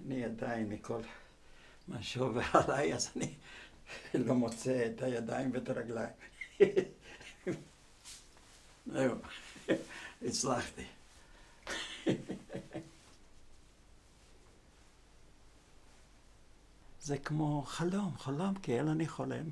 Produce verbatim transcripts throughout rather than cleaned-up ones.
אני עדיין מכל מה שעובר עליי, אז אני לא מוצא את הידיים ואת הרגליים. זהו, הצלחתי. זה כמו חלום, חלום, כי אלא אני חולם.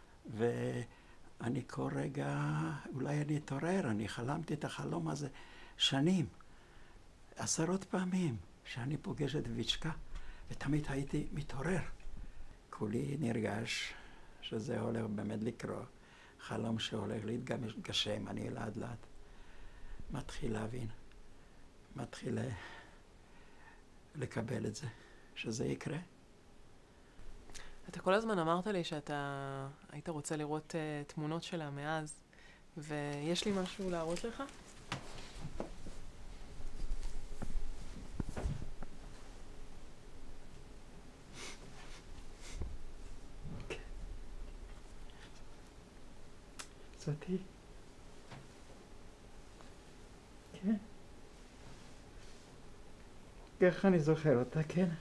ואני כל רגע, אולי אני אתעורר, אני חלמתי את החלום הזה שנים, עשרות פעמים, שאני פוגש את ויצ'קה, ותמיד הייתי מתעורר. כולי נרגש שזה הולך באמת לקרות, חלום שהולך להתגשם, אני לאט לאט מתחיל להבין, מתחיל לקבל את זה, שזה יקרה. אתה כל הזמן אמרת לי שאתה היית רוצה לראות uh, תמונות שלה מאז, ויש לי משהו להראות לך? זאתי? כן. ככה אני זוכר אותה, כן.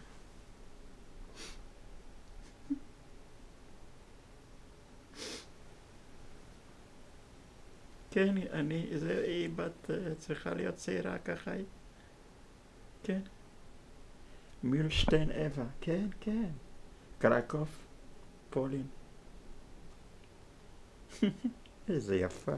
כן, אני, זה, היא בת, צריכה להיות צעירה, ככה היא. כן. מילשטיין אווה, כן, כן. קרקוב, פולין. איזה יפה.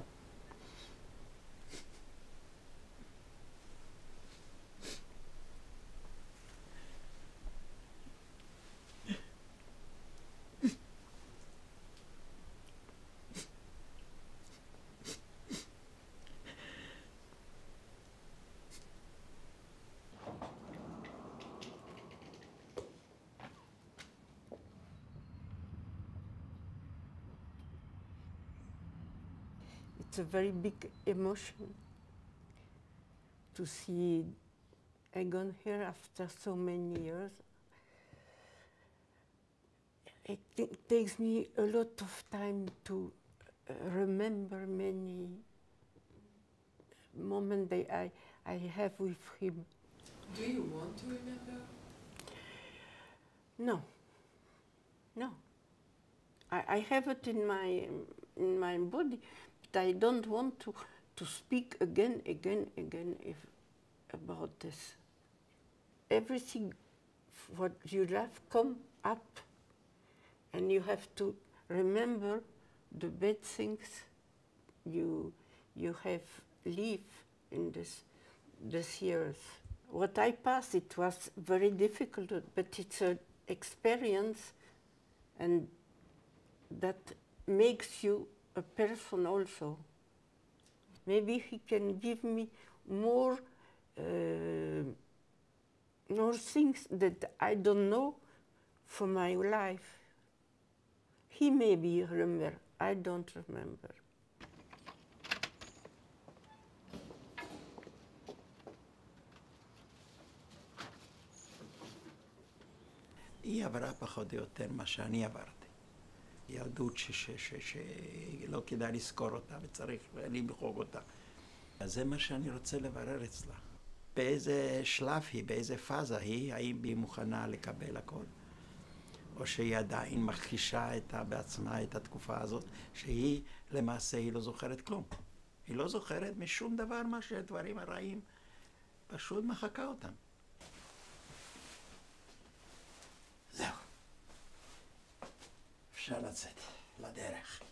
It's a very big emotion to see Egon here after so many years. It takes me a lot of time to uh, remember many moments that I, I have with him. Do you want to remember? No, no. I, I have it in my, in my body. I don't want to, to speak again, again, again if, about this. Everything what you have come up, and you have to remember the bad things you, you have lived in this, this years. What I passed, it was very difficult, but it's an experience, and that makes you a person also. Maybe he can give me more, uh, more things that I don't know for my life. He maybe remember, I don't remember. היא עברה פחות או יותר מה שאני עברתי. ילדות שלא כדאי לזכור אותה וצריך למחוק אותה. אז זה מה שאני רוצה לברר אצלה. באיזה שלב היא, באיזה פאזה היא, האם היא מוכנה לקבל הכל? או שהיא עדיין מכחישה את, בעצמה את התקופה הזאת, שהיא למעשה היא לא זוכרת כלום. היא לא זוכרת משום דבר מה שהדברים הרעים, פשוט מחקה אותם. זהו. אפשר לצאת לדרך.